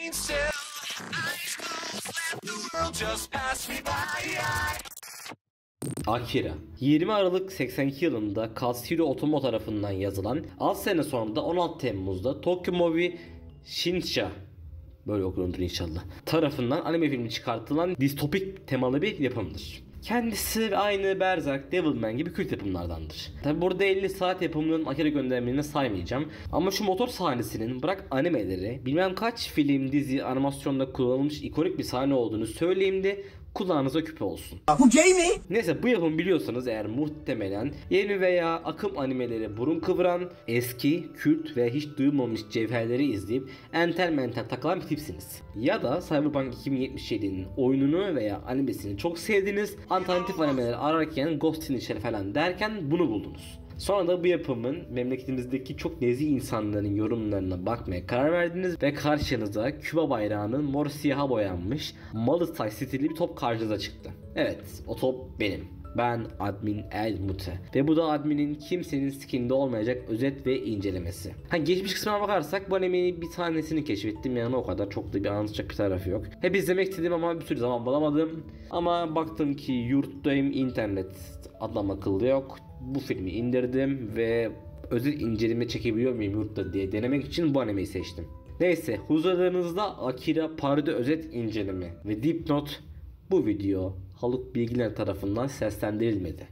Akira 20 Aralık 82 yılında Katsuhiro Otomo tarafından yazılan, 6 sene sonra da 16 Temmuz'da Tokyo Movie Shinsha, böyle okunur inşallah, tarafından anime filmi çıkartılan distopik temalı bir yapımdır. Kendisi aynı Berserk, Devilman gibi kült yapımlardandır. Tabi burada 50 saat yapımının Akira göndermelerini saymayacağım. Ama şu motor sahnesinin bırak animeleri, bilmem kaç film, dizi, animasyonda kullanılmış ikonik bir sahne olduğunu söyleyeyim de kulağınıza küpe olsun. Bu gay mi? Neyse, bu yapımı biliyorsanız eğer muhtemelen yeni veya akım animeleri burun kıvıran, eski, kült ve hiç duyulmamış cevherleri izleyip entel mental takılan bir tipsiniz. Ya da Cyberpunk 2077'nin oyununu veya animesini çok sevdiniz, alternatif animeleri ararken Ghost in the Shell falan derken bunu buldunuz. Sonra da bu yapımın memleketimizdeki çok nezih insanların yorumlarına bakmaya karar verdiniz ve karşınıza Küba bayrağının mor siyaha boyanmış Malistay stilli bir top karşınıza çıktı. Evet, o top benim. Ben admin Elmute ve bu da adminin kimsenin skininde olmayacak özet ve incelemesi. Geçmiş kısmına bakarsak bu animenin bir tanesini keşfettim, yani o kadar çok da bir anlatacak bir tarafı yok. Hep izlemek istedim ama bir sürü zaman bulamadım. Ama baktım ki yurttayım, internet adam akıllı yok. Bu filmi indirdim ve özet inceleme çekebiliyor muyum yurtta diye denemek için bu animeyi seçtim. Neyse, huzurlarınızda Akira parodi özet inceleme ve dipnot: bu video Haluk Bilginer tarafından seslendirilmedi.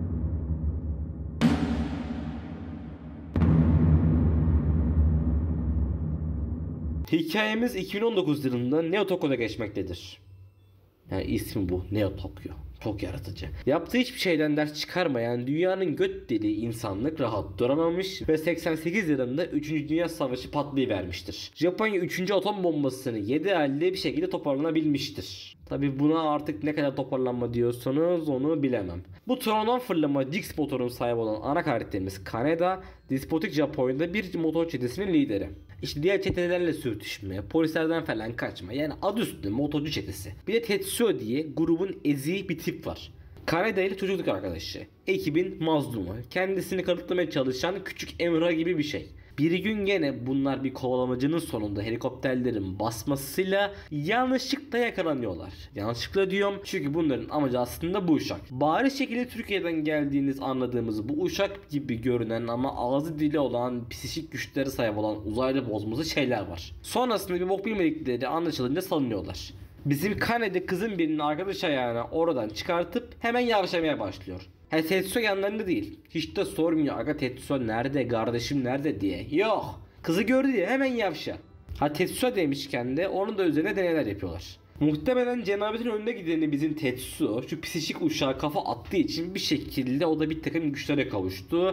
Hikayemiz 2019 yılında Neo Tokyo'da geçmektedir. Yani ismi bu, Neo Tokyo. Çok yaratıcı. Yaptığı hiçbir şeyden ders çıkarmayan dünyanın göt deliği insanlık rahat duramamış ve 88 yılında 3. Dünya Savaşı patlayıvermiştir. Japonya 3. atom bombasını 7 elde bir şekilde toparlanabilmiştir. Tabi buna artık ne kadar toparlanma diyorsanız onu bilemem. Bu trondan fırlama Jix motorun sahibi olan ana karakterimiz Kaneda, despotik Japonya'da bir motor çetesinin lideri. İşte diğer çetelerle sürtüşme, polislerden falan kaçma, yani adı üstünde motorcu çetesi. Bir de Tetsuo diye grubun eziği bir tip var. Kaneda ile çocukluk arkadaşı, ekibin mazlumu, kendisini kanıtlamaya çalışan küçük Emrah gibi bir şey. Bir gün gene bunlar bir kovalamacının sonunda helikopterlerin basmasıyla yanlışlıkla yakalanıyorlar. Yanlışlıkla diyorum çünkü bunların amacı aslında bu uçak. Bariz şekilde Türkiye'den geldiğiniz anladığımız bu uçak gibi görünen ama ağzı dili olan, psikik güçlere sahip olan uzaylı bozması şeyler var. Sonrasında bir bok bilmedikleri anlaşılınca salınıyorlar. Bizim Kaneda kızın birinin arkadaş ayağına oradan çıkartıp hemen yavaşlamaya başlıyor. Tetsuo yanlarında değil. Hiç de sormuyor aga Tetsuo nerede, kardeşim nerede diye. Yok. Kızı gördü diye hemen yavşa. Tetsuo demişken de onun da üzerine deneyler yapıyorlar. Muhtemelen cenabetin önüne gideni bizim Tetsuo şu psikik uşağa kafa attığı için bir şekilde o da bir takım güçlere kavuştu.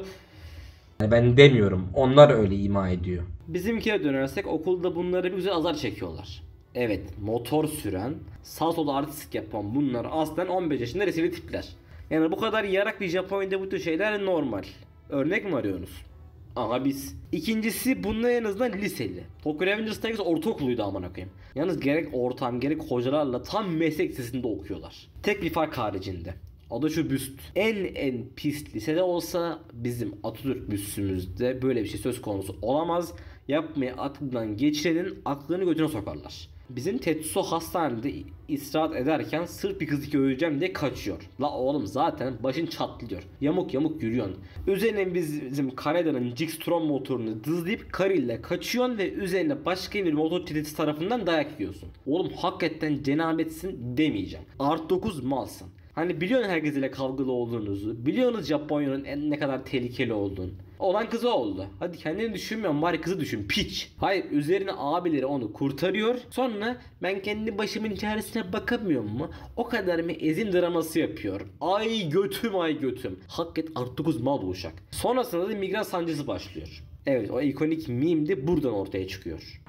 Ben demiyorum, onlar öyle ima ediyor. Bizimkine dönersek okulda bunları bir güzel azar çekiyorlar. Evet, motor süren, sağ sola artistik yapan bunlar aslında 15 yaşında resili tipler. Yani bu kadar yarak bir Japonya'da bu tür şeyler normal. Örnek mi arıyorsunuz? Aha biz. İkincisi bunlar en azından liseli. Tokyo Revengers'taki ortaokuluydu amına koyayım. Yalnız gerek ortam gerek hocalarla tam meslek lisesinde okuyorlar. Tek bir fark haricinde. O da şu büst. En pis lisede olsa bizim Atatürk büstümüzde böyle bir şey söz konusu olamaz. Yapmaya aklından geçirenin aklını götüne sokarlar. Bizim Tetsuo hastanede istirahat ederken sırf bir kızı göreceğim diye kaçıyor. La oğlum zaten başın çatlıyor. Yamuk yamuk yürüyorsun. Üzerine bizim Kaneda'nın Jix-Tron motorunu dızlayıp karıyla kaçıyorsun ve üzerine başka bir motor çetesi tarafından dayak yiyorsun. Oğlum hakikaten cenabetsin demeyeceğim. Art 9 malsın. Hani biliyorsun herkesiyle kavgalı olduğunuzu. Biliyorsunuz Japonya'nın ne kadar tehlikeli olduğunu. Olan kızı oldu. Hadi kendini düşünmüyorum, bari kızı düşün piç. Hayır, üzerine abileri onu kurtarıyor. Sonra ben kendi başımın çaresine bakamıyorum mu? O kadar mı ezin draması yapıyor. Ay götüm ay götüm. Hakikaten artık 9 mal bu uşak. Sonrasında da migren sancısı başlıyor. Evet, o ikonik meme de buradan ortaya çıkıyor.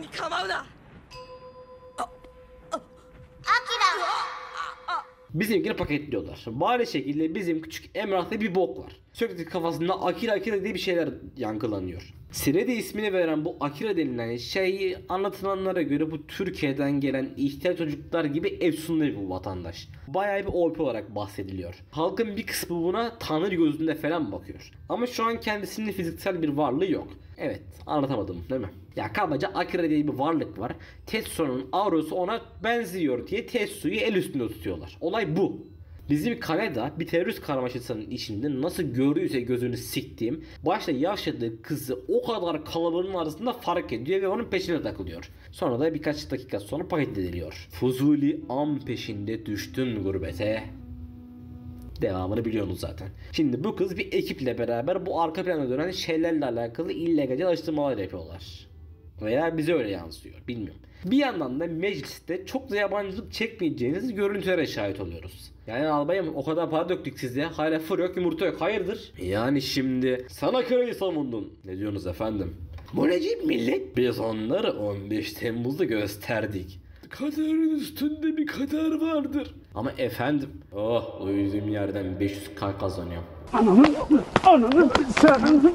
Bizimkini paketliyorlar. Bari şekilde bizim küçük Emrah'ta bir bok var. Sürekli kafasında Akira diye bir şeyler yankılanıyor. Sirede ismini veren bu Akira denilen şey anlatılanlara göre bu Türkiye'den gelen ihtiyar çocuklar gibi efsunlu bu vatandaş. Bayağı bir OP olarak bahsediliyor. Halkın bir kısmı buna tanrı gözünde falan bakıyor. Ama şu an kendisinin fiziksel bir varlığı yok. Evet, anlatamadım değil mi? Ya kabaca Akira diye bir varlık var. Tetsuo'nun aurosu ona benziyor diye Tetsuo'yu el üstünde tutuyorlar. Olay bu. Bizim Kaneda bir terörist karmaşasının içinde nasıl gördüyse gözünü siktiğim, başta yaşadığı kızı o kadar kalabalığın arasında fark ediyor ve onun peşine takılıyor. Sonra da birkaç dakika sonra paketlediliyor. Fuzuli am peşinde düştün gurbete. Devamını biliyorsunuz zaten. Şimdi bu kız bir ekiple beraber bu arka plana dönen şeylerle alakalı illegal araştırmalar yapıyorlar. Veya bize öyle yansıyor. Bilmiyorum. Bir yandan da mecliste çok da yabancılık çekmeyeceğiniz görüntülere şahit oluyoruz. Yani albayım o kadar para döktük size. Hala fır yok yumurta yok. Hayırdır? Yani şimdi sana kırayı savundun. Ne diyorsunuz efendim? Bu necip millet? Biz onları 15 Temmuz'da gösterdik. Kaderin üstünde bir kader vardır. Ama efendim. Oh, uyuduğum yerden 500k kazanıyorum. Ananın sen.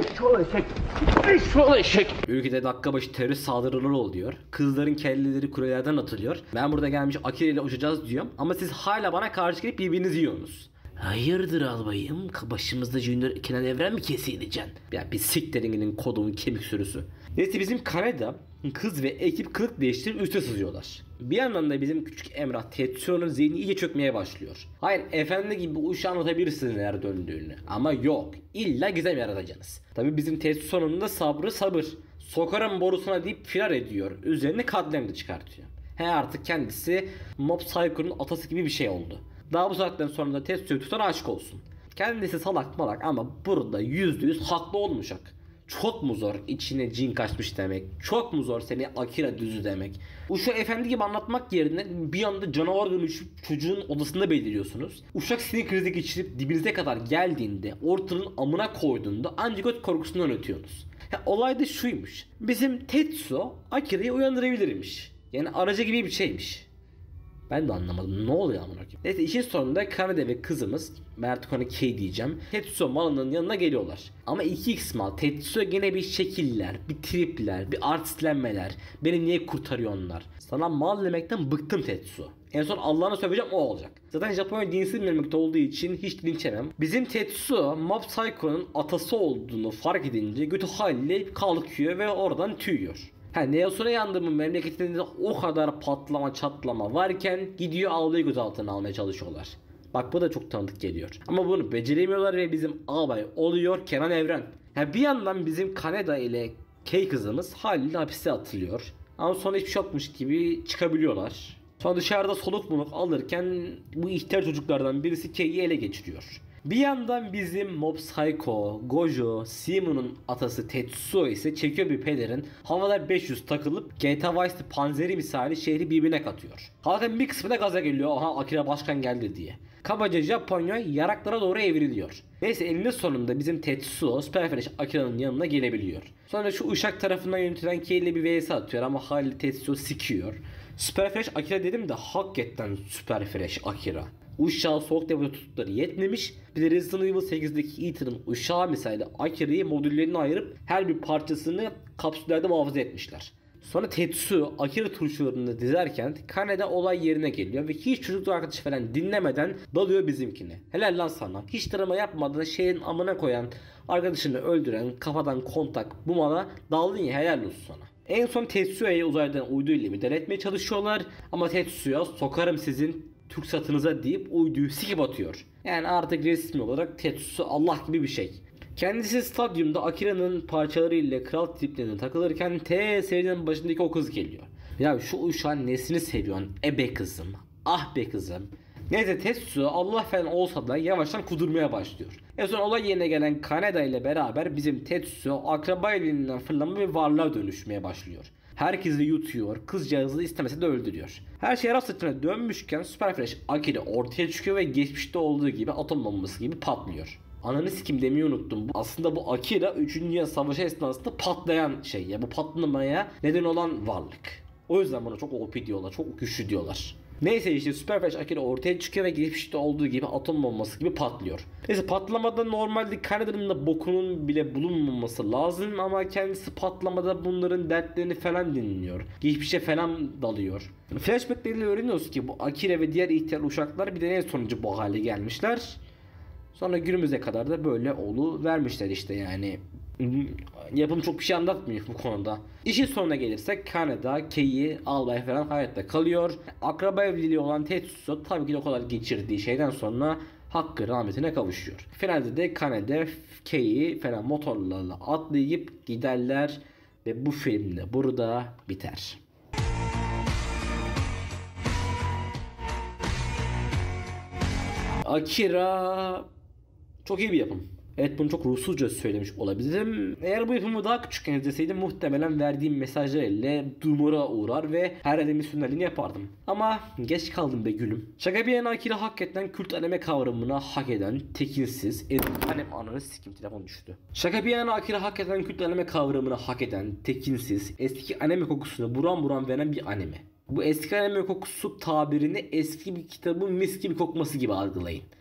Eşşoğlu eşek. Ülkede dakika başı terörist saldırıları oluyor. Kızların kelleleri kulelerden atılıyor. Ben burada gelmiş Akira ile uçacağız diyorum. Ama siz hala bana karşı gelip birbirinizi yiyorsunuz. Hayırdır albayım? Başımızda Junior Kenan Evren mi kesileceksin? Ya bir sikteringinin kodumun kemik sürüsü. Neyse bizim Kaneda kız ve ekip kılık değiştirip üste sızıyorlar. Bir yandan da bizim küçük Emrah Tetsuo'nun zihni iyice çökmeye başlıyor. Hayır efendi gibi bu uşağı anlatabilirsiniz eğer döndüğünü. Ama yok. İlla gizem yaratacaksınız. Tabi bizim Tetsuo'nun da sabrı sabır. Sokarım borusuna deyip firar ediyor. Üzerine katliam da çıkartıyor. He artık kendisi Mob Psycho'nun atası gibi bir şey oldu. Daha bu saatten sonra da Tetsuo'yu tutan aşık olsun. Kendisi salak malak ama burada %100 haklı olmayacak. Çok mu zor içine cin kaçmış demek? Çok mu zor seni Akira düzü demek? Uşak efendi gibi anlatmak yerine bir anda canavar dönüşüp çocuğun odasında beliriyorsunuz. Uşak sinir krizi geçirip dibinize kadar geldiğinde ortanın amına koyduğunda ancak göt korkusundan ötüyorsunuz. Olay da şuymuş. Bizim Tetsuo Akira'yı uyandırabilirmiş. Yani aracı gibi bir şeymiş. Ben de anlamadım. Ne oluyor amına koyayım? Neyse işin sonunda Kaneda ve kızımız, ben artık ona K diyeceğim, Tetsuo malının yanına geliyorlar. Ama 2x mal. Tetsuo gene bir şekiller, bir tripler, bir artistlenmeler. Beni niye kurtarıyor onlar? Sana mal demekten bıktım Tetsuo. En son Allah'ına söveceğim o olacak. Zaten Japonya dinsiz bir memleket olduğu için hiç linç yemem. Bizim Tetsuo Mob Psycho'nun atası olduğunu fark edince götü haliyle kalkıyor ve oradan tüyüyor. Neosuna yandığımın memleketinde o kadar patlama çatlama varken gidiyor albayı gözaltına almaya çalışıyorlar. Bak bu da çok tanıdık geliyor. Ama bunu beceremiyorlar ve bizim albay oluyor Kenan Evren. Bir yandan bizim Kaneda ile Kei kızımız haliyle hapiste atılıyor. Ama sonra hiçbir şey yokmuş gibi çıkabiliyorlar. Sonra dışarıda soluk muluk alırken bu ihtiyar çocuklardan birisi Kei'yi ele geçiriyor. Bir yandan bizim Mob Psycho, Gojo, Simon'un atası Tetsuo ise çekiyor bir pelerin havalar 500 takılıp GTA Vice'de panzeri misali şehri birbirine katıyor. Halkın bir kısmı da gaza geliyor, aha Akira başkan geldi diye. Kabaca Japonya yaraklara doğru evriliyor. Neyse eninde sonunda bizim Tetsuo Superfresh Akira'nın yanına gelebiliyor. Sonra şu uşak tarafından yönetilen Kei ile bir vs atıyor ama haliyle Tetsuo sikiyor. Superfresh Akira dedim de hakikaten Superfresh Akira. Uşağı soğuk depoda tuttukları yetmemiş. Bir de Resident Evil 8'deki Ethan'ın uşağı misali Akira'yı modüllerine ayırıp her bir parçasını kapsüllerde muhafaza etmişler. Sonra Tetsuo Akira turşularını dizerken Kaneda olay yerine geliyor ve hiç çocuklu arkadaşı falan dinlemeden dalıyor bizimkine. Helal lan sana. Hiç drama yapmadan şeyin amına koyan, arkadaşını öldüren, kafadan kontak bu mala daldın ya, helal olsun sana. En son Tetsuo'ya uzaydan uydu ile müdahale etmeye çalışıyorlar ama Tetsuo sokarım sizin Türk satınıza deyip uyduyu sikip atıyor. Yani artık resmi olarak Tetsuo Allah gibi bir şey. Kendisi stadyumda Akira'nın parçalarıyla kral triplerine takılırken serinin başındaki o kız geliyor. Ya şu uşağın nesini seviyorsun ebe kızım, ah be kızım. Neyse Tetsuo Allah falan olsa da yavaştan kudurmaya başlıyor. En son olay yerine gelen Kaneda ile beraber bizim Tetsuo akraba elinden fırlama ve varlığa dönüşmeye başlıyor. Herkesi yutuyor, kızcağızı istemese de öldürüyor. Her şey rast sırtına dönmüşken Superfresh Akira ortaya çıkıyor ve geçmişte olduğu gibi atom bombası gibi patlıyor. Ananı sikim demeyi unuttum. Aslında bu Akira 3. Dünya Savaşı esnasında patlayan şey ya. Bu patlamaya neden olan varlık. O yüzden bana çok OP diyorlar, çok güçlü diyorlar. Neyse işte Superfresh Akira ortaya çıkıyor ve geçmişte olduğu gibi atom bombası gibi patlıyor. Neyse patlamada normalde Kanada'nın da bokunun bile bulunmaması lazım ama kendisi patlamada bunların dertlerini falan dinliyor. Geçmişe falan dalıyor. Flashbackleriyle öğreniyoruz ki bu Akira ve diğer ihtiyar uşaklar bir de en sonucu bu hale gelmişler. Sonra günümüze kadar da böyle vermişler işte yani. Yapım çok bir şey anlatmıyor bu konuda. İşin sonuna gelirsek Kaneda, Kei'yi, albay falan hayatta kalıyor. Akraba evliliği olan Tetsuo tabii ki de o kadar geçirdiği şeyden sonra hakkı rahmetine kavuşuyor. Finalde de Kaneda, Kei falan motorlarla atlayıp giderler ve bu film de burada biter. Akira çok iyi bir yapım. Evet, bunu çok ruhsuzca söylemiş olabilirim. Eğer bu yapımı daha küçükken izleseydim muhtemelen verdiğim mesajlar ile dumura uğrar ve her edemin sünnetini yapardım. Ama geç kaldım be gülüm. Şaka bir yana Akira hakikaten kült anime kavramına hak eden, tekinsiz, annem ananı sikim telefon düştü. Şaka bir yana Akira hakikaten kült anime kavramına hak eden, tekinsiz, eski anime kokusunu buram buram veren bir anime. Bu eski anime kokusu tabirini eski bir kitabın mis gibi kokması gibi algılayın.